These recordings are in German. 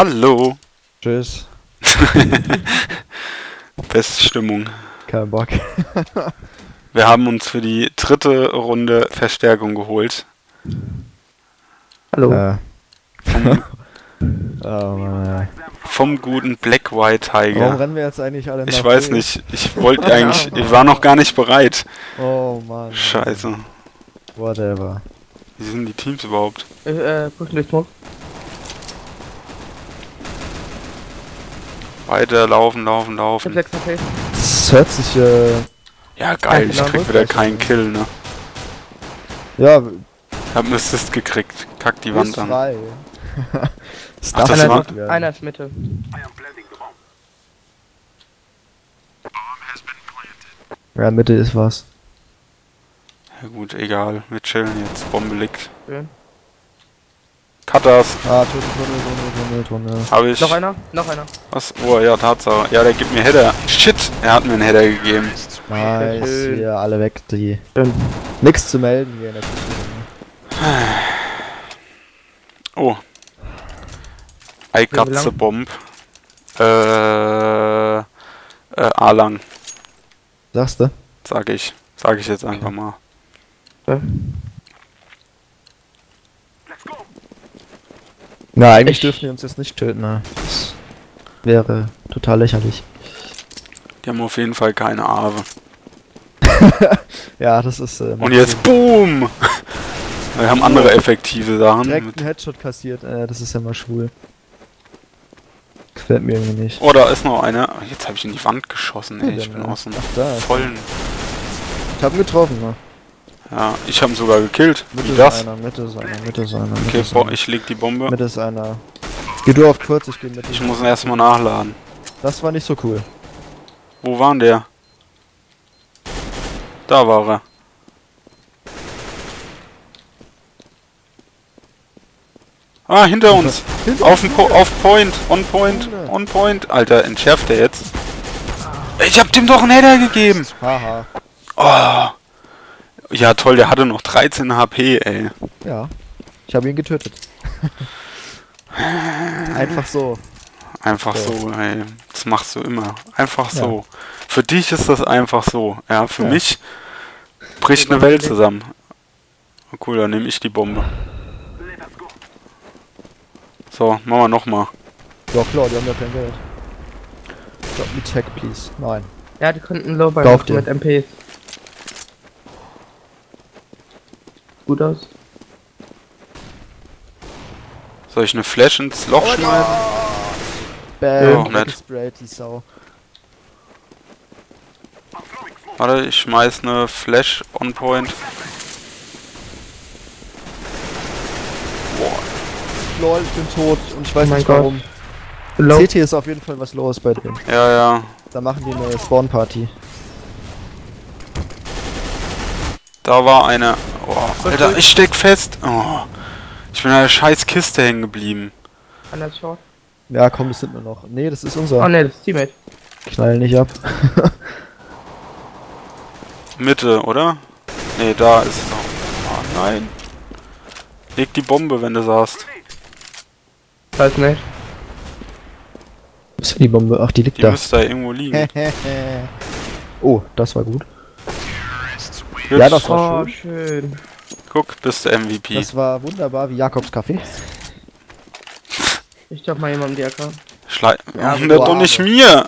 Hallo. Tschüss. Beste Stimmung. Kein Bock. Wir haben uns für die dritte Runde Verstärkung geholt. Hallo. Vom, Oh Mann. vom guten Black White Warum Tiger. rennen wir jetzt eigentlich alle nach Ich weiß B? nicht. Ich wollte eigentlich. Ich war noch gar nicht bereit. Oh Mann. Scheiße. Whatever. Wie sind die Teams überhaupt? Pushen durch Smoke. Weiter laufen. Ich hab 6 HP. Das hört sich, Ja, geil. Ich genau, krieg wieder keinen Kill, ne? ja, Ich hab einen Assist gekriegt. Kack die ist Wand an. frei. Das Ach, darf das nicht war- werden. Einer ist Mitte. Ja, Mitte ist was. Ja gut, egal. Wir chillen jetzt. Bombe liegt. Schön. Cutters. Ah, Tunnel. Hab ich. Noch einer? Was? Oh ja, Tatsache. Ja, der gibt mir Header. Shit, er hat mir einen Header gegeben. Nice, Schön. hier alle weg, die. Schön. Nix zu melden hier in der Küche. Oh. I got Wie lang? the bomb. A-lang, Sagst du? sag ich. Sag ich jetzt einfach mal. Na, eigentlich Ich- dürfen die uns jetzt nicht töten, ne? Das wäre total lächerlich. Die haben auf jeden Fall keine Aave. Ja, das ist. Und jetzt BOOM! Wir haben andere effektive Sachen. direkt Mit einen Headshot kassiert, das ist ja mal schwul. Gefällt mir irgendwie nicht. oh, da ist noch einer. Jetzt habe ich in die Wand geschossen, ey. Ja, Ich bin genau. aus dem Ach, da ist vollen. Ich hab ihn getroffen, ne? Ja, ich habe ihn sogar gekillt. Mitte Wie ist das? einer, Mitte ist einer, Mitte ist einer, Okay, Mitte ist einer. ich leg die Bombe. Mitte ist einer. Geh du auf kurz, ich geh mit. Ich muss ihn erstmal nachladen. Das war nicht so cool. Wo war denn der? Da war er. Ah, hinter uns. Auf Point. On Point. On Point. Alter, entschärft er jetzt? Ich hab dem doch einen Header gegeben. Haha. Oh. Ja, toll, der hatte noch 13 HP, ey. Ja. Ich habe ihn getötet. Einfach so. Einfach so, ey. Das machst du immer. Einfach so. Für dich ist das einfach so. Ja, für Ja. mich bricht eine Welt zusammen. Oh, cool, dann nehme ich die Bombe. So, machen wir nochmal. Ja klar, die haben ja kein Geld. Drop me tech, please. Nein. Ja, die könnten Lowball Kauf machen dir. mit MPs. Gut aus. Soll ich eine Flash ins Loch schneiden? Bam, nett. gesprayt, die Sau. Warte, ich schmeiß eine Flash on Point. Boah, Lol, ich bin tot und ich weiß Oh mein nicht Gott. warum. Low. CT ist auf jeden Fall was los bei denen. ja. Da machen die eine Spawn-Party. Da war einer. Oh, Alter, ich steck fest. Oh, ich bin an der scheiß Kiste hängen geblieben. Einer ist short. Ja, komm, das sind wir noch. Nee, das ist unser. Oh ne, das ist Teammate. Knall nicht ab. Mitte, oder? Nee, da ist noch. Oh nein. Leg die Bombe, wenn du sagst. Weiß nicht. Wo ist denn die Bombe? Ach, die liegt Die da. müsste da irgendwo liegen. Oh, das war gut. Gut, Ja, das war Oh, schön. guck, bist du MVP. Das war wunderbar wie Jakobs Kaffee. Ich glaub mal jemand um die Ecke. Ja, du doch nicht Arme. mir!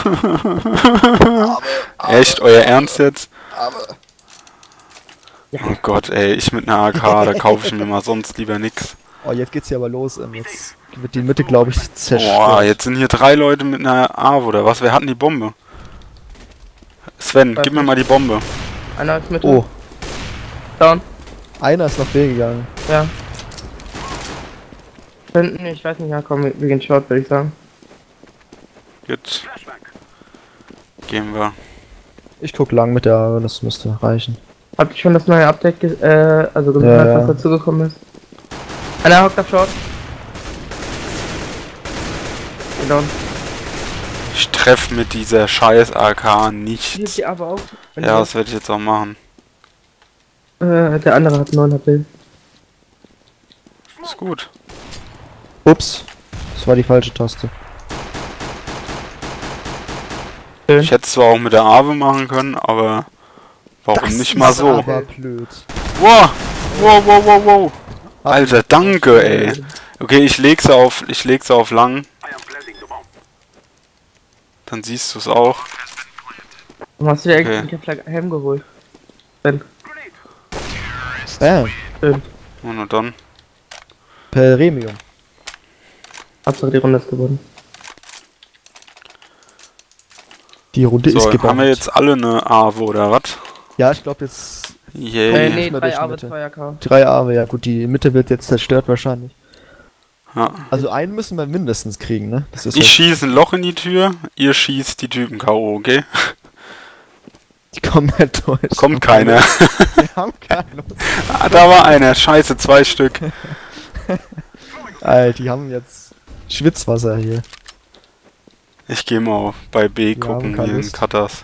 Echt, euer Ernst jetzt? Oh Gott, ey, ich mit einer AK, da kaufe ich mir mal sonst lieber nix. Oh, jetzt geht's hier aber los. Jetzt wird die Mitte, glaube ich, Boah, zerstört. jetzt sind hier 3 Leute mit einer AW oder was? Wer hat denn die Bombe? Sven, gib mir mal die Bombe. Einer ist Mitte. Oh, Down. einer ist nach B gegangen. Ja. Könnten, ich weiß nicht, ja komm, wir gehen short, würde ich sagen. Gut. Gehen wir. Ich guck lang mit der A, das müsste reichen. Habt ihr schon das neue Update also gehört, Ja. was dazugekommen ist? Einer hockt auf short. Down. Ich treffe mit dieser scheiß AK Hier nichts. ist die aber auf. Ja, das werde ich jetzt auch machen. Der andere hat 9 HP. Ist gut. Ups. Das war die falsche Taste. Ich hätte es zwar auch mit der Ave machen können, aber warum nicht mal so? Aber blöd. Wow! Wow, wow, wow, wow! Alter, danke, ey! Okay, ich leg sie auf lang. Dann siehst du es auch. Warum hast du dir Okay. eigentlich den Kevlar Helm geholt? Ben. Bam. Schön. Oh, na dann. Premium. Hauptsache die Runde ist gewonnen. Die Runde So, ist gewonnen. haben wir jetzt alle eine Ave oder was? Ja, ich glaube jetzt Yay. Nee, Nicht mehr 3 durch A Mitte. mit 2 AK. 3 Awe, ja gut, die Mitte wird jetzt zerstört wahrscheinlich. Ja. Also einen müssen wir mindestens kriegen, ne? Das ist Ich schieße ein Loch in die Tür, ihr schießt die Typen K.O., okay? die kommen halt durch. Kommt keiner. Wir haben keine Lust. Ah, da war einer. Scheiße, 2 Stück. Alter, die haben jetzt Schwitzwasser hier. Ich gehe mal bei B haben gucken, keine hier in Lust. Katas.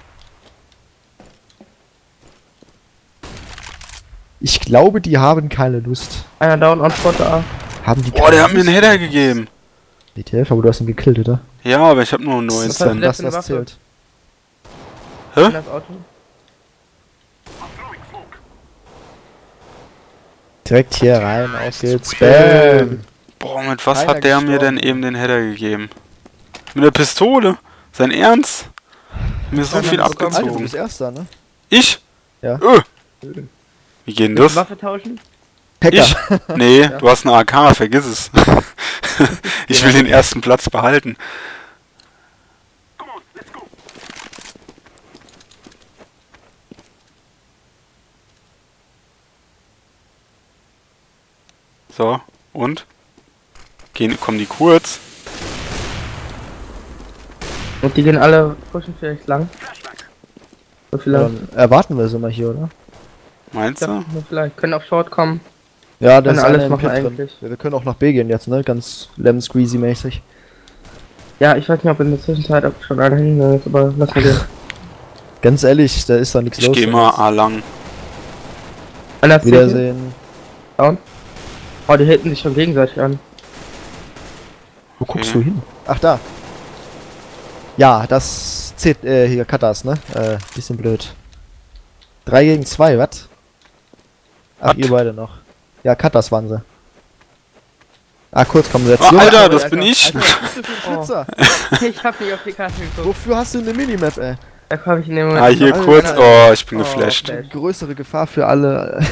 Ich glaube, die haben keine Lust. Einer down on Spot A. Haben die Boah, keine der hat mir einen Lust? Header gegeben. WTF, aber du hast ihn gekillt, oder? Ja, aber ich habe nur Was hat 19. der- Das, was Waffe? zählt. Hä? In das Auto. Direkt hier rein, auf geht's. Bam! Boah, mit was Keiner hat der mir denn gestorben. eben den Header gegeben? Mit der Pistole? Sein Ernst? Mir so Keiner viel bekommen. Alter, du abgezogen. bist Erster, ne? Ich? Ja. Wie geht denn Willst das? du Waffe tauschen? Hacker. Ich? Nee, du hast eine AK, vergiss es. Ich will den ersten Platz behalten. So, und? Kommen die kurz? Und die gehen alle pushen vielleicht lang. So vielleicht. Dann erwarten wir sie mal hier, oder? Meinst Ja, du? nur vielleicht. Können auf Short kommen. Ja, das Können ist alles einer im machen Pit drin. eigentlich. Wir können auch nach B gehen jetzt, ne? Ganz Lemon Squeezy mäßig. Ja, ich weiß nicht, ob in der Zwischenzeit ob schon einer hingegangen ist, aber lass mal gehen. Ganz ehrlich, da ist da nichts Ich los. gehe mal A lang. Einer ist Wiedersehen. down. Oh, die halten sich schon gegenseitig an. Wo Okay. guckst du hin? Ach, da. Ja, das zählt, hier, Katas, ne? Bisschen blöd. 3 gegen 2, was? Ach, Wat? ihr beide noch. Ja, Katas waren sie. Ah, Kurzkombination. Oh, Alter, Alter, das Alter. bin ich. Alter, was bist du für ein Flitzer? Ich hab nicht auf die Karte geguckt. Wofür hast du eine Minimap, ey? Da komme ich in dem Moment. Ah, hier noch- kurz. einer- Oh, ich bin Oh, geflasht. okay. Größere Gefahr für alle.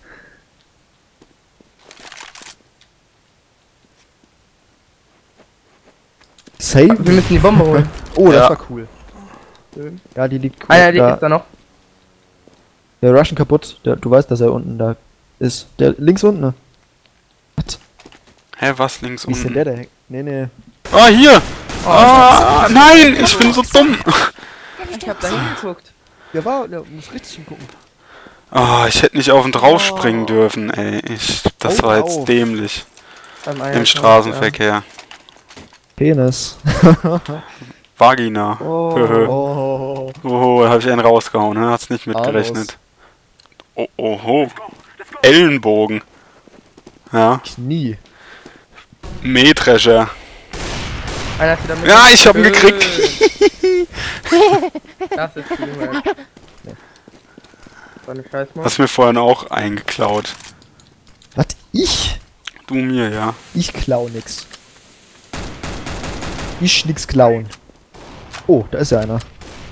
Save? Wir müssen die Bombe holen. Oh, das Ja. war cool. Ja, die liegt cool. Einer liegt da. ist da noch. Der Russian kaputt. Du weißt, dass er unten da ist. Der links unten, ne? Was? Hä, was links Wie ist denn unten? der da? Nee. Ah, hier! Ah, nein, ich bin so dumm. Ich hab da hingeguckt. Der muss richtig hingucken. Ah, ich hätte nicht auf ihn draufspringen dürfen, ey. Das Hau war drauf. jetzt dämlich. Beim Im Einheiten, Straßenverkehr. Penis. Vagina. Ja. Oh. Oh. Oh, da hab ich einen rausgehauen, ne? Hat's nicht mitgerechnet. Oh, oho. Ellenbogen. Ja. Knie. Mähdrescher. Einer ist wieder mit. Ja, ich hab ihn gekriegt. Das ist Teamwork. So eine Scheißmaus. Hast mir vorhin auch eingeklaut. Was? Ich? Du mir, ja. Ich klau nix. Ich nix klauen. Oh, da ist ja einer.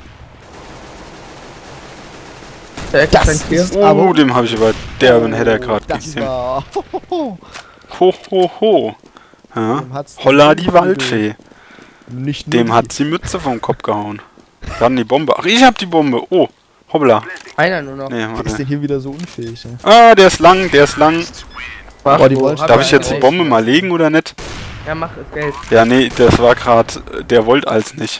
Der Eck ist ein Clear. ist- Oh, Aber- dem habe ich aber derben Header gerade Das gegeben. war... Ho, ho, ho. Ja. Dem hat's Holla den die Waldfee. Nicht nur Dem die- hat die Mütze vom Kopf gehauen. Dann die Bombe. Ach, ich hab die Bombe. Oh, hoppla. Einer nur noch. Nee, Wer ist warte. denn hier wieder so unfähig? Ja? Ah, der ist lang, der ist lang. Oh, die wollen- Darf ich jetzt die Bombe mal legen oder nicht? Ja, mach es Geld. Ja, nee, das war gerade, der wollte als nicht.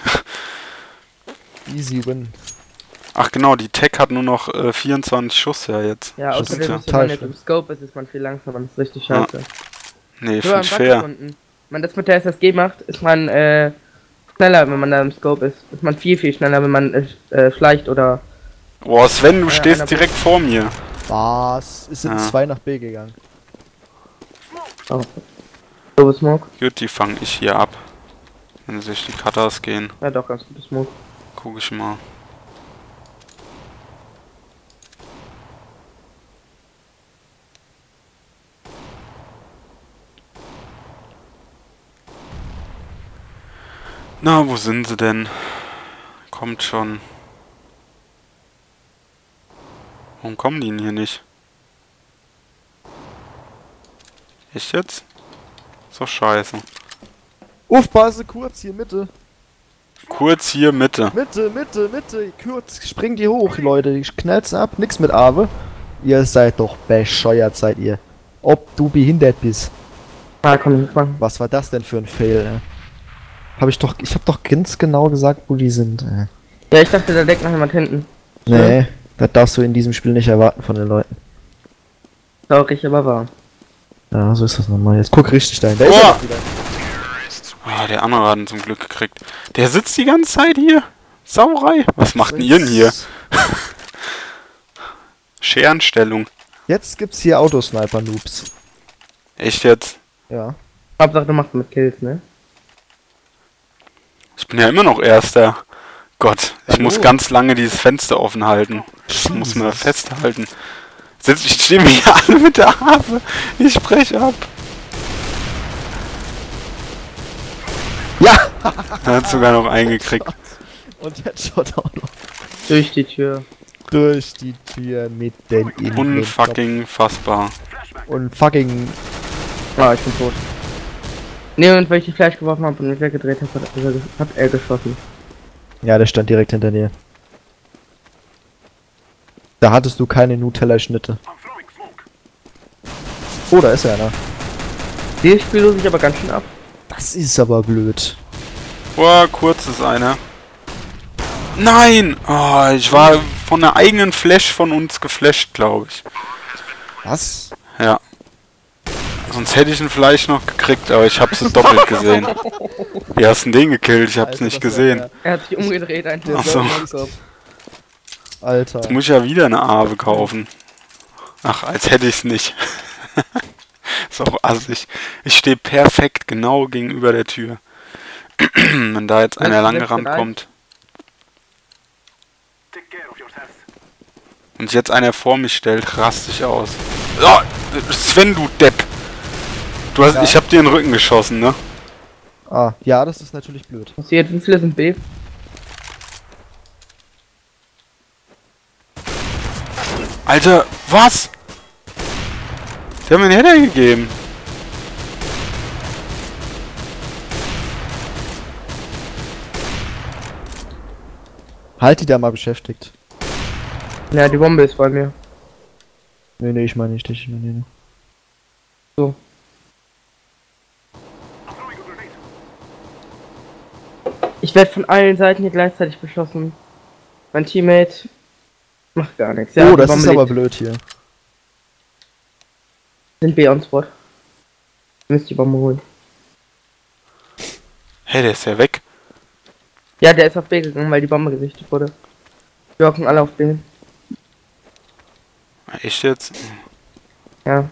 Easy win. Ach genau, die Tech hat nur noch 24 Schuss ja jetzt. Ja, Das außerdem ist ja ist, wenn man jetzt total im Scope ist man viel langsamer. Das ist richtig Ja. scheiße. Nee, ich Nur am find's fair. Wenn man das mit der SSG macht, ist man schneller, wenn man da im Scope ist. Ist man viel schneller, wenn man schleicht oder... Boah, Sven, du Ja, stehst einer- direkt vor mir. Was? Es sind Ja. 2 nach B gegangen. Oh. So, Smoke. Gut, die fange ich hier ab. Wenn sich die Cutters gehen, Ja, doch, ganz gutes Smoke. gucke ich mal. Na, wo sind sie denn? Kommt schon. Warum kommen die denn hier nicht? Echt jetzt? So scheiße. Aufpasse, kurz hier, Mitte. Kurz hier Mitte. Mitte. Kurz, springt die hoch, Leute. Ich knall's ab. Nix mit Ave. Ihr seid doch bescheuert, seid ihr. Ob du behindert bist. Ah, komm, ich machen. Was war das denn für ein Fail, ich hab doch ganz genau gesagt, wo die sind, Ja, ich dachte, da deckt noch jemand hinten. Nee, das darfst du in diesem Spiel nicht erwarten von den Leuten. Traurig, aber wahr. Ja, so ist das nochmal. Jetzt guck richtig dahin. Da Oh! ist er doch wieder. Ah, der andere hat ihn zum Glück gekriegt. Der sitzt die ganze Zeit hier. Sauerei. Was macht denn ihr denn hier? Scherenstellung. Jetzt gibt's hier Autosniper-Noobs. Echt jetzt? Ja. Hauptsache, du machst mit Kills, ne? Ich bin ja immer noch Erster. Gott, ich Hallo. muss ganz lange dieses Fenster offen halten. Ich muss mal festhalten. Ich stehe mir hier alle mit der Harfe. Ich spreche ab. Ja! Er hat sogar noch eingekriegt. Und Headshot auch noch. Durch die Tür. Durch die Tür mitten in den Unfucking fassbar. Kopf. Und fucking... Ah, ich bin tot. Ne, und weil ich die Fleisch geworfen habe und mich weggedreht habe, hat er geschossen. Ja, der stand direkt hinter dir. Da hattest du keine Nutella-Schnitte. Oh, da ist er, ne? Die spielen sich aber ganz schön ab. Das ist aber blöd. Boah, kurz ist einer. Nein! Oh, ich war von der eigenen Flash von uns geflasht, glaube ich. Was? Ja. Sonst hätte ich ihn vielleicht noch gekriegt, aber ich habe es doppelt gesehen. Wie hast du denn den gekillt? Ich hab's Alter, nicht das war gesehen. ja- Er hat sich umgedreht einfach. Ach so. Alter. Jetzt muss ich ja wieder eine Aave kaufen. Ach, als hätte ich's nicht. So, also ich stehe perfekt genau gegenüber der Tür. Wenn da jetzt einer lang rankommt und sich jetzt einer vor mich stellt, raste ich aus. Oh, Sven, du Depp! Du hast, Ja. ich hab dir in den Rücken geschossen, ne? Ah, ja, das ist natürlich blöd. Passiert, wie viele sind B? Alter, was? Die haben mir einen Header gegeben. Halt die da mal beschäftigt. Ja, die Bombe ist bei mir. Nee, ich meine nicht dich. Nee. So. Ich werde von allen Seiten hier gleichzeitig beschossen. Mein Teammate macht gar nichts. Ja, Oh, die das Bombe ist aber liegt- blöd hier. Sind B on Spot. Ihr müsst die Bombe holen. Hey, der ist ja weg. Ja, der ist auf B gegangen, weil die Bombe gesichtet wurde. Wir hocken alle auf B. Echt jetzt? Ja.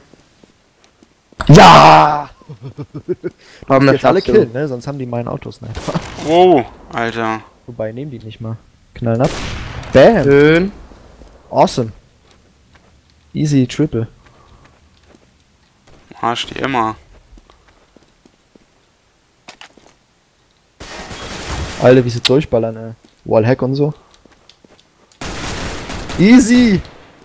Ja! Warum Jetzt alle schaffst du? killen, ne? Sonst haben die meinen Autos nicht. Wow, Alter. Wobei, nehmen die nicht mal. Knallen ab. Bam! Schön. Awesome. Easy Triple. Arsch die immer. Alter, wie sie durchballern, ey. Wallhack und so. Easy!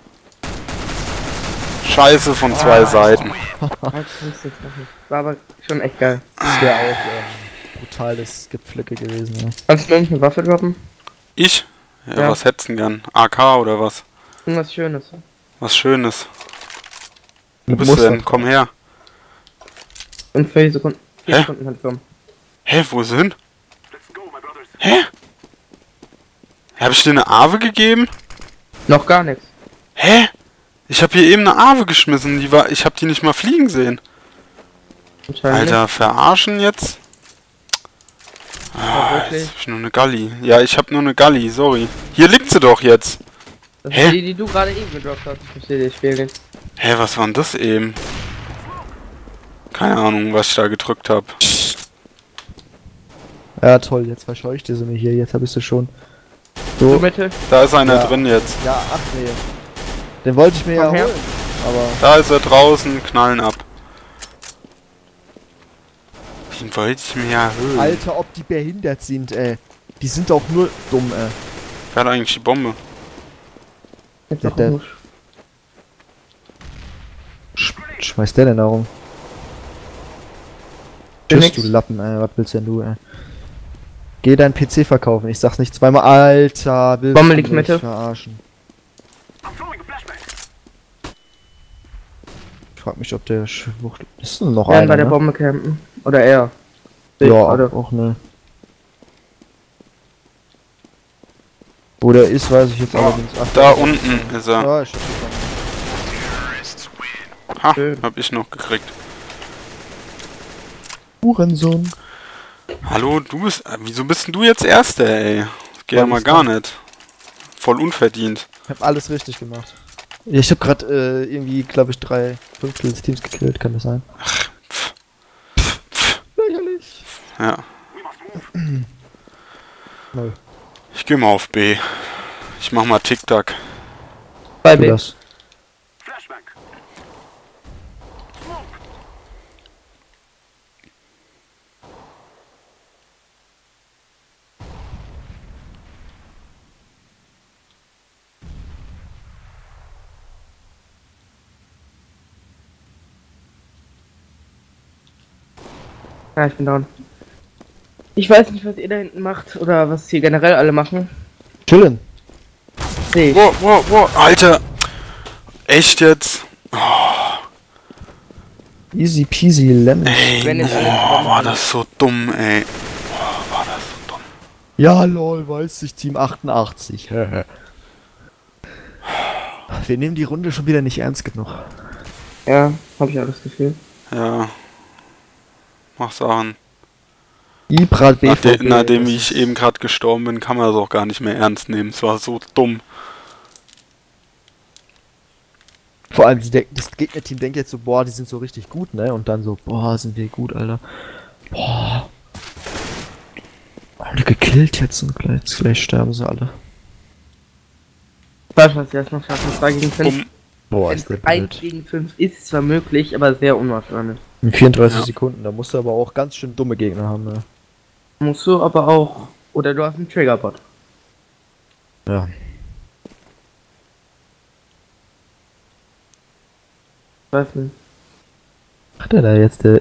Scheiße von zwei Seiten. War aber schon echt geil. Das wäre auch brutales Gepflücke gewesen, ja. Kannst du mir irgendeine Waffe droppen? Ich? Ja, Ja. was hättest du denn gern? AK oder was? Irgendwas Schönes. Was Schönes. Wo Mit bist du Muster. denn? Komm her. In 4 Sekunden. 4 Hä? Sekunden halt kommen. Hä, wo ist er hin? Hä? Hab ich dir eine Aave gegeben? Noch gar nichts. Hä? Ich hab hier eben eine Aave geschmissen. Ich hab die nicht mal fliegen sehen. Anscheinend Alter, verarschen jetzt? Ah, wirklich? jetzt hab ich nur eine Galli. Ja, ich hab nur eine Galli, sorry. Hier liegt sie doch jetzt. nicht. Das Hä? ist die, die du gerade eben gedroppt hast. Ich verstehe das Spiel nicht. Hä, was war denn das eben? Keine Ahnung, was ich da gedrückt habe. Ja, toll, jetzt verscheuchte sie mir hier, jetzt hab ich sie schon. So So, Mitte. Da ist einer Ja. drin jetzt. ja, ach nee. Den wollte ich mir ja Komm her. holen, aber... Da ist er draußen, knallen ab. Den wollte ich mir ja holen. Alter, ob die behindert sind, ey. Die sind doch nur dumm, ey. Wer hat eigentlich die Bombe? Jetzt Ja, noch der- ein Husch. Schmeißt der denn da rum? Will Tschüss, nix. du Lappen, ey. Was willst denn du, ey? Geh deinen PC verkaufen, ich sag's nicht zweimal. Alter, willst Bombe du liegt mich Mitte. verarschen? Ich frag mich, ob der Schwucht... Ist denn noch Werden einer, bei der ne? Bombe campen. Oder er. Ich, Ja, oder? auch ne. Wo der ist, weiß ich jetzt allerdings. Ach, Da unten ist er. Ja, ich hab gefunden. Ha, Schön. hab ich noch gekriegt. Hurensohn. Hallo, du bist... Wieso bist denn du jetzt Erster, ey? Das geht ja Weil mal ich's gar kann. nicht. Voll unverdient. Ich hab alles richtig gemacht. Ja, ich hab grad irgendwie, glaube ich, 3/5 des Teams gekillt, kann das sein? Lächerlich. Ja. Nö. Ich geh mal auf B. Ich mach mal TikTok. Bei Tu B. das. Ja, ich bin down. Ich weiß nicht, was ihr da hinten macht oder was hier generell alle machen. Chillen. Seh ich. Wow, Alter. Echt jetzt? Easy peasy lemon. Ey, Wenn jetzt alle boah, zusammen war sind. das so dumm, ey. Boah, war das so dumm. Ja, lol, weiß ich, Team 88. Wir nehmen die Runde schon wieder nicht ernst genug. Ja, hab ich auch das Gefühl. Ja. Mach Sachen. Ibrat BVB. Nachdem das ich ist- eben gerade gestorben bin, kann man das auch gar nicht mehr ernst nehmen. Es war so dumm. Vor allem das Gegnerteam denkt jetzt so, boah, die sind so richtig gut, ne? Und dann so, boah, sind wir gut, Alter. Boah. Alle gekillt jetzt und gleich sterben sie alle. Ich weiß, was sie erst noch schaffen. 2 gegen 5. Bumm. Boah, ist der 1 blöd. gegen 5 ist zwar möglich, aber sehr unwahrscheinlich. In 34 Ja. Sekunden, da musst du aber auch ganz schön dumme Gegner haben, ne? Musst du aber auch. Oder du hast einen Triggerbot. Ja. Ich weiß nicht. Hat er da jetzt der...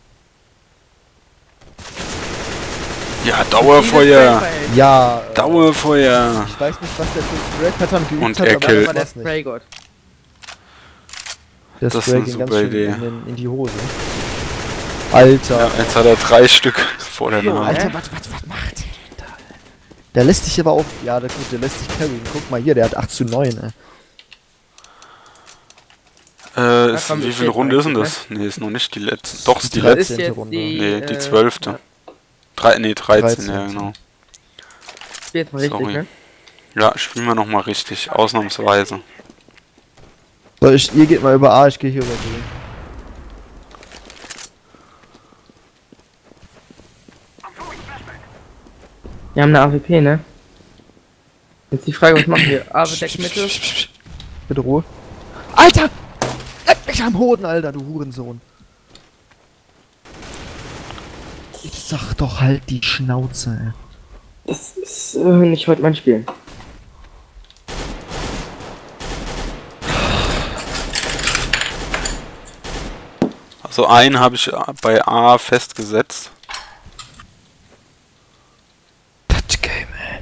Ja, Dauerfeuer. Ja, Dauerfeuer. ich weiß nicht, was der für ein Spray-Pattern geübt Und hat, er aber killt. ich Aber der weiß nicht. Spraygott. Der Das ist Spray eine ging ganz super schön Idee. in die Hose. Alter. Ja, jetzt hat er 3 Stück vor der Jo, Nase. Alter, was macht der? Der lässt sich aber auch... Ja, gut, der lässt sich carryen. Guck mal hier, der hat 8:9, ey. komm, Wie ich viele seh Runde ist denn meistens, das? Nee, ist noch nicht die letzte. Doch, ist die Die Das letzte. ist 13. jetzt Runde. Nee, die äh, 12. Ja, 13, ja 13. genau. spiel jetzt mal richtig, Sorry. ne? Ja, spielen wir nochmal richtig, ausnahmsweise. So, ihr geht mal über A, ich gehe hier über B. Wir haben eine AWP, ne? Jetzt die Frage, was machen wir? AWP Deck Mitte? Bitte Ruhe. Alter! Leck mich am Hoden, Alter, du Hurensohn. Ich sag doch halt die Schnauze, ey. Das ist nicht heute mein Spiel. Also einen habe ich bei A festgesetzt. Touch Game, ey.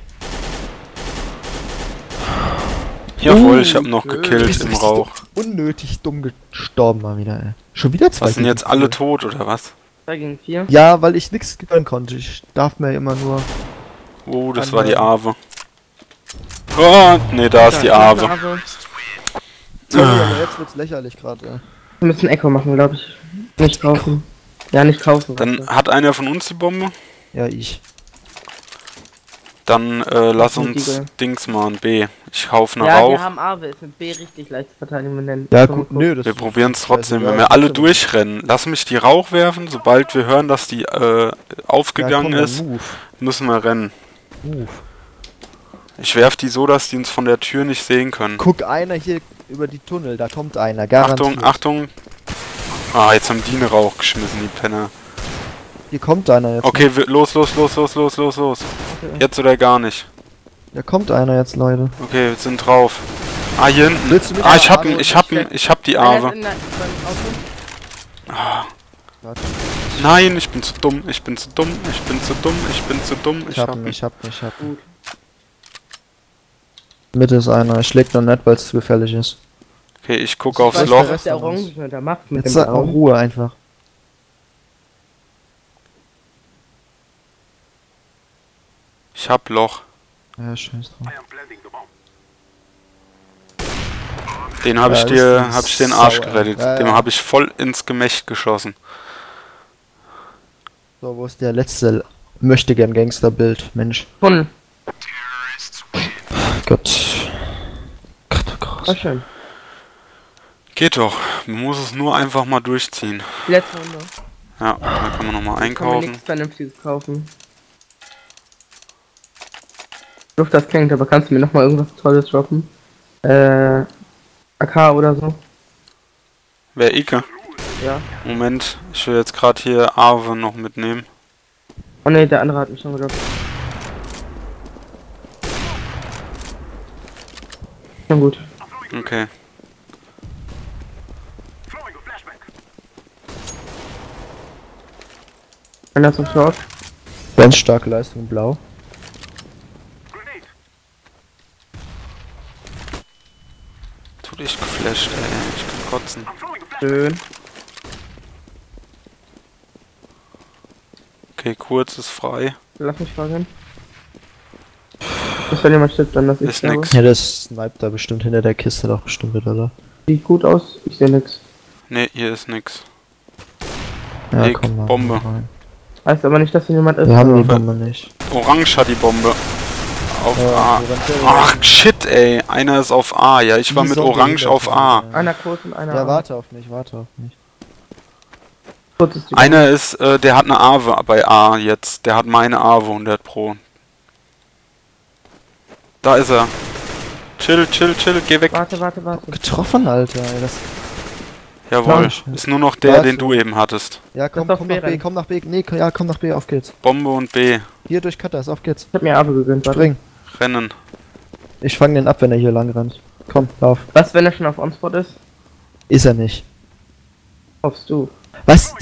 Jawohl, ich habe noch Du gekillt bist im richtig Rauch. Unnötig dumm gestorben mal wieder, ey. Schon wieder 2 Was sind gegen jetzt alle 4. tot oder was? 2 gegen 4. Ja, weil ich nichts gönnen konnte. Ich darf mir immer nur... Oh, das war die Ave. Oh, nee, da ist die Ja, Ave. Sorry, aber jetzt wird's lächerlich gerade, ey. Wir müssen Echo machen, glaube ich. Nicht kaufen. Ja, nicht kaufen. Dann weißt hat einer von uns die Bombe. Ja, ich. Dann lass Mit uns Eagle. Dings machen, B. Ich kauf eine Ja, die Rauch. haben A, ist mit B richtig leicht zu verteidigen, wenn denn. Ja gut, nö, das Wir probieren es ist trotzdem, wenn scheißegal, wir alle trotzdem. durchrennen. Lass mich die Rauch werfen, sobald wir hören, dass die aufgegangen Ja, komm, ist, dann move. müssen wir rennen. Move. Ich werf die so, dass die uns von der Tür nicht sehen können. Guck, einer hier über die Tunnel, da kommt einer, garantiert. Achtung, Achtung. Ah, jetzt haben die eine Rauch geschmissen, die Penner. Hier kommt einer jetzt. Okay, los. Okay. Jetzt oder gar nicht. Da kommt einer jetzt, Leute. Okay, wir sind drauf. Ah, hier hinten. Willst du mit Ah, der ich hab Arve- ihn, ich hab die Einer ist Arve. in der- beim Auto. Warte, Nein, ich bin zu dumm. Ich ich hab ihn. Gut. Mitte ist einer, ich schläg noch nicht, weil es zu gefährlich ist. Okay, ich guck Ich aufs weiß Loch. nicht, was der Orange da macht mit Jetzt dem auch Braun. Ruhe einfach. Ich hab Loch. Ja, scheiß drauf. Den hab Ja, ich das dir, ist hab ich den Arsch sauer. gerettet. Ja, Dem ja. hab ich voll ins Gemächt geschossen. So, wo ist der letzte möchtegern Gangsterbild? Mensch. Tunnel. Gott. Gott, oh Gott. War schön. Geht doch. Man muss es nur einfach mal durchziehen. Die letzte Runde. Ja, da kann man nochmal Kann mir einkaufen. nichts Vernünftiges kaufen. Doof das klingt, aber kannst du mir nochmal irgendwas Tolles droppen? AK oder so? Wer Ike? Ja. Moment, ich will jetzt gerade hier Arve noch mitnehmen. Oh ne, der andere hat mich schon gedroppt. Schon gut. Okay. Einer zum Short. Ganz starke Leistung, blau. Tu dich geflasht, ey. Ich kann kotzen. Schön. Okay, kurz ist frei. Lass mich fragen. Wenn jemand stirbt, dann das ich Ist sterbe. nix. Ja, das sniped da bestimmt hinter der Kiste doch bestimmt wieder da. Sieht gut aus, ich sehe nix. Ne, hier ist nix. Ja, Leg, komm mal. Bombe. rein. Heißt aber nicht, dass hier jemand ist. Wir haben die aber- Bombe nicht. Orange hat die Bombe. Auf Ja, A. wo rennt der denn? Ach, shit, ey. Einer ist auf A. Ja, ich war Die mit Sonne Orange hinter auf dir. A. Einer kurz und einer Ja, A. warte auf mich, warte auf mich. Kurz ist die Einer ist, der hat eine Ave bei A jetzt. Der hat meine Ave 100 Pro. Da ist er. Chill, geh weg. Warte. Getroffen, Alter. Ey, das Jawohl. Nein. Ist nur noch der, Was? den du eben hattest. ja, komm, Das ist komm auf nach B B, rein. komm nach B. Nee, ja, komm nach B, auf geht's. Bombe und B. Hier durch Cutters, auf geht's. Ich hab mir Ave gegönnt, warte. Spring. Rennen. Ich fang den ab, wenn er hier lang rennt. Komm, lauf. Was, wenn er schon auf On-Spot ist? Ist er nicht. Hoffst du. Was?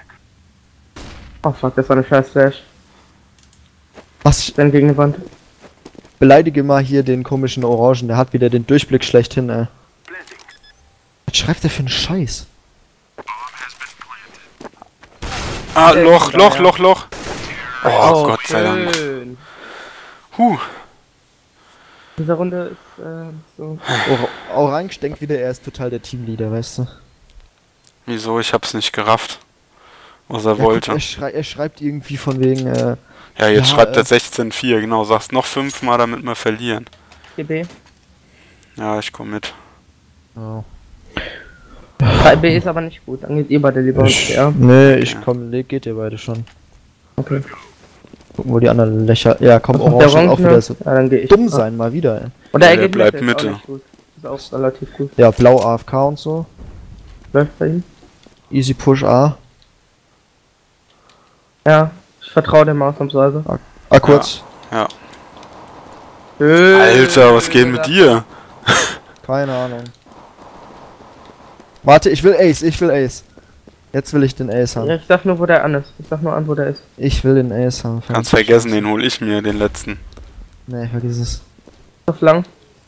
Oh fuck, das war eine scheiß Flash. Was? Dann gegen die Wand. Beleidige mal hier den komischen Orangen, der hat wieder den Durchblick schlechthin, ey. Was schreibt der für einen Scheiß? Ah, Der Loch. ist da, ja. Oh, Gott sei Dank. schön. Huh. Diese Runde ist so. Orange denkt wieder, er ist total der Teamleader, weißt du? Wieso? Ich hab's nicht gerafft. Was er Ja, guck, wollte. er schreibt irgendwie von wegen, Ja, jetzt Ja, schreibt er 16-4, genau. Sagst noch 5-mal, damit wir verlieren. GB. Ja, ich komm mit. oh. 3B ist aber nicht gut, dann geht ihr beide lieber uns, ja. Nee, ich Ja. komm, geht ihr beide schon. Okay. Gucken, wo die anderen Löcher. Ja, komm, Was macht der Orange auch wieder Orange? so Ja, dann geh ich. dumm sein, mal wieder, ey. Oder Ja, er der geht bleibt Mitte. Mitte. Ist auch nicht gut. Ist auch relativ gut. Ja, blau AFK und so. Läuft bei ihm. Easy Push A. Ja, ich vertraue dem ausnahmsweise. Ah, kurz. Alter, was geht mit dir? Keine Ahnung. Warte, ich will Ace. Jetzt will ich den Ace Ja, haben. ich sag nur, wo der an ist. Ich sag nur an, wo der ist. Ich will den Ace haben. Kannst vergessen, den hol ich mir, den letzten. Nee, vergiss es. Auf lang.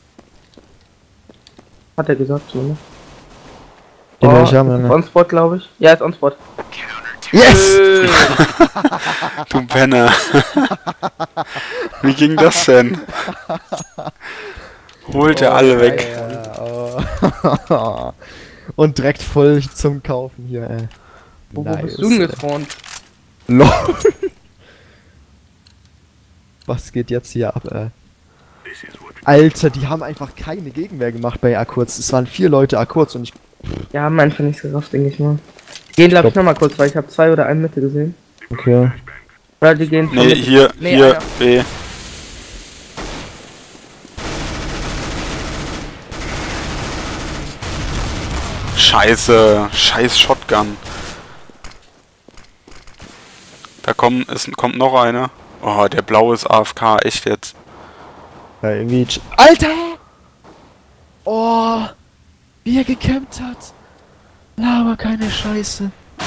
Hat er gesagt, so, ne? Den will ich ist haben, auf ne? On-Spot, glaube ich. Ja, ist On-Spot. Yes! Du Penner. Wie ging das denn? Holt er alle weg. Ja, oh. Und direkt voll zum Kaufen hier, ey. Wo bist du denn gespawnt? Lol. Was geht jetzt hier ab, Alter, die haben einfach keine Gegenwehr gemacht bei A-Kurz. Es waren 4 Leute A-Kurz und ich... Ja, haben einfach nicht gerafft, denke ich mal. Die gehen, glaube ich, nochmal kurz, weil ich habe 2 oder 1 Mitte gesehen. Okay. Oder die gehen von Nee, Mitte. hier, Nee, hier, einer. B. Scheiße, scheiß Shotgun. Da kommt noch einer. Oh, der blaue ist AFK, echt jetzt. Ja, irgendwie... Alter! Oh! Wie er gekämpft hat! Laber keine Scheiße.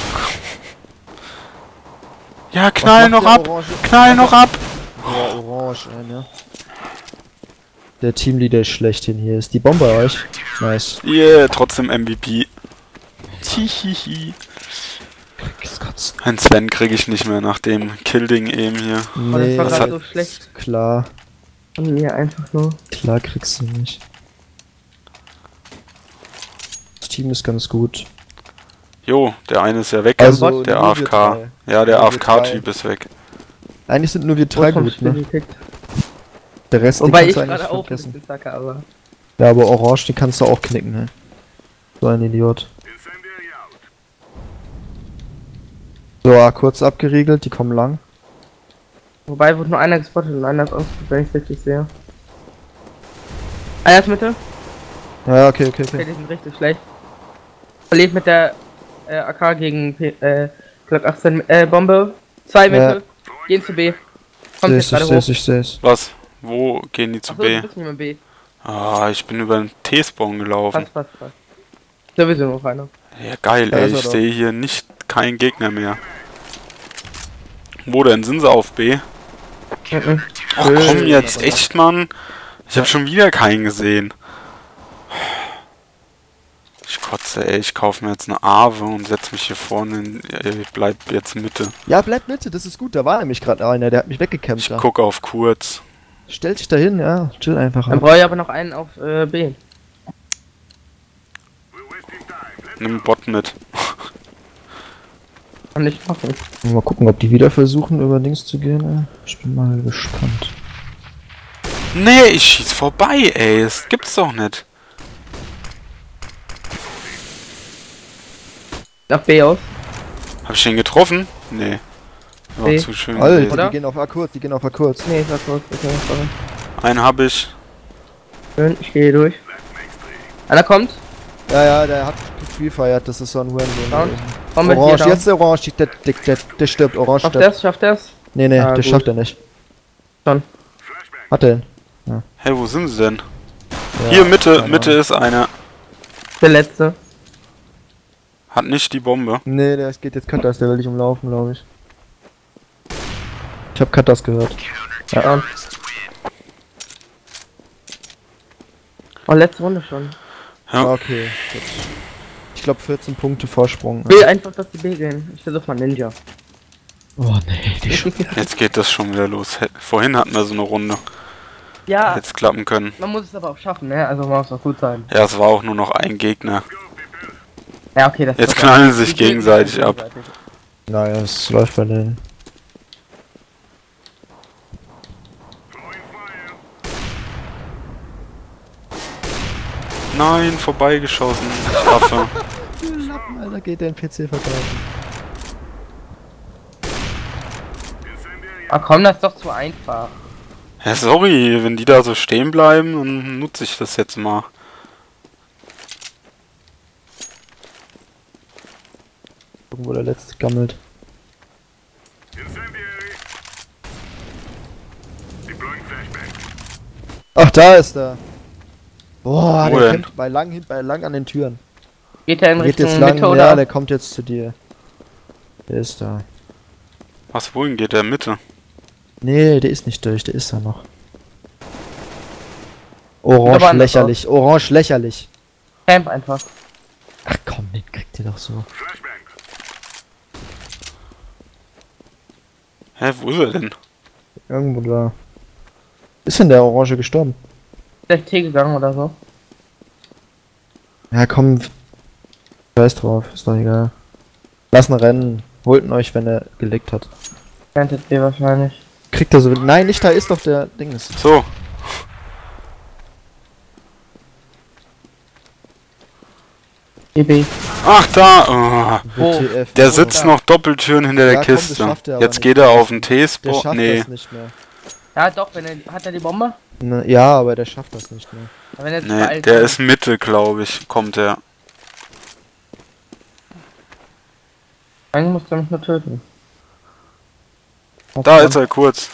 Ja, knall noch ab! Knall noch ab! Ja, orange, ne? Der Teamleader ist schlechthin hier. Ist die Bombe bei euch? Nice. Yeah, trotzdem MVP. Hihihi. Ein Sven kriege ich nicht mehr nach dem Killding eben hier. Oh, das war das gerade hat- so schlecht. Klar. Von mir einfach nur. Klar kriegst du nicht. Das Team ist ganz gut. Jo, der eine ist ja weg. Also, der nur wir AFK. drei. Ja, der Nur wir AFK-Typ ist weg. Eigentlich sind nur wir 3 Groß vom gut, ne? Spiel gekickt. Der Rest, den Wobei kannst ich du eigentlich gerade auch ein vergessen. bisschen zacke, aber... Ja, aber Orange, den kannst du auch knicken, ne? So ein Idiot. So, kurz abgeriegelt, die kommen lang. Wobei wurde nur einer gespottet und einer ist ausgespielt, wenn ich es richtig sehe. Einer ist Mitte. Ja, okay. Okay, die sind richtig schlecht. Verliert mit der AK gegen Glock 18 Bombe. 2 Mitte. Gehen zu B. Kommt jetzt gerade hoch. Ich seh's. Was? Wo gehen die zu Achso, B? du bist nicht mehr B. Ah, ich bin über den T-Spawn gelaufen. Passt. Sowieso noch einer. Ja, geil, Da ey. ist er Ich doch. sehe hier nicht keinen Gegner mehr. Wo denn? Sind sie auf B? Mhm. Ach komm jetzt, echt, Mann? Ich habe schon wieder keinen gesehen. Ich kotze, ey. Ich kaufe mir jetzt eine Ave und setze mich hier vorne in... Ich bleib jetzt Mitte. Ja, bleib Mitte, das ist gut. Da war nämlich gerade einer, der hat mich weggekämpft. Ich Da. gucke auf kurz. Stell dich da hin, ja. Chill einfach. Dann brauche ich aber noch einen auf B. Nimm Bot mit. Kann nicht machen. Mal gucken, ob die wieder versuchen, über Dings zu gehen. Ich bin mal gespannt. Nee, ich schieß vorbei, ey. Das gibt's doch nicht. Nach B aus. Hab ich den getroffen? Nee. War Nee. zu schön Alter, gewesen. Oder? die gehen auf A kurz, die gehen auf A kurz. Nee, ich war kurz. Okay, sorry. Einen hab ich. Schön, ich gehe hier durch. Einer kommt. Ja, der hat gefreefeiert, das ist so ein Down. Hurensohn. Bombe hier Orange, down. jetzt der Orange, der stirbt, Orange Schafft stirbt. Schafft er's? Nee, Ah, das gut. schafft er nicht. Schon. Hat er ihn? Hey, wo sind sie denn? Ja, Hier, Mitte, keine Mitte Ahnung. ist einer. Der letzte. Hat nicht die Bombe. Nee, der geht jetzt Katas, der will dich umlaufen, glaube ich. Ich hab Katas gehört. Ja. Down. Oh, letzte Runde schon. Ja. Okay, gut. Ich glaube 14 Punkte Vorsprung. Ich will einfach, dass die B gehen. Ich versuch mal Ninja. Oh nee, die Jetzt geht das schon wieder los. Vorhin hatten wir so eine Runde. Ja, Hätte es klappen können. man muss es aber auch schaffen, ne? Also man muss auch gut sein. Ja, es war auch nur noch ein Gegner. Ja, okay, das Jetzt ist knallen sie sich Die gehen gegenseitig ab. Naja, es läuft bei denen. Nein, vorbeigeschossen. Ich hoffe. Lappen, Alter, geht der in PC verkaufen. Ah komm, das ist doch zu einfach. Ja, sorry, wenn die da so stehen bleiben, dann nutze ich das jetzt mal. Gucken, wo der letzte gammelt. Ach, da ist er. Boah, Wo der denn? kämpft bei lang an den Türen. Geht der in Geht Richtung jetzt lang, Mitte ja, oder? der kommt jetzt zu dir. Der ist da. Was, wohin geht der Mitte? Nee, der ist nicht durch, der ist da noch. Da war Orange einer lächerlich, orange lächerlich. Camp einfach. Ach komm, den kriegt ihr doch so. Hä, wo ist er denn? Irgendwo da. Ist denn der Orange gestorben? Der ist T gegangen oder so. Ja komm, scheiß drauf, ist doch egal. Lass ihn rennen, holt ihn euch, wenn er gelegt hat. Plantet B wahrscheinlich. kriegt er so... Nein, nicht da ist doch der Dings. So. EB. Ach, da. Oh. WTF. Der Oh. sitzt noch Doppeltüren hinter der Ja, komm, das Kiste. schafft er aber Jetzt nicht. geht er auf den Der T-Spot. schafft Nee. das nicht mehr. Ja, doch, wenn er. Hat er die Bombe? Ne, ja, aber der schafft das nicht mehr. Aber wenn er jetzt Nee, beeilt, der dann- ist Mitte, glaube ich. Kommt der. Einen muss er mich nur töten. Da ist er kurz.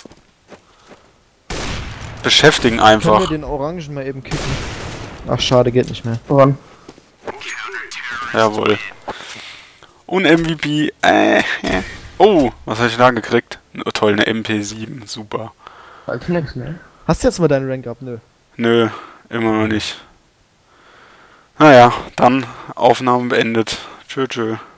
Beschäftigen Können wir einfach. den Orangen mal eben kicken? Ach, schade, geht nicht mehr. Voran. Jawohl. Und MVP. Oh, was habe ich da gekriegt? Oh, toll, eine MP7. Super. Halt nix, ne? Hast du jetzt mal deinen Rank up? Nö. Nö, immer noch nicht. Naja, dann Aufnahme beendet. Tschö, tschö.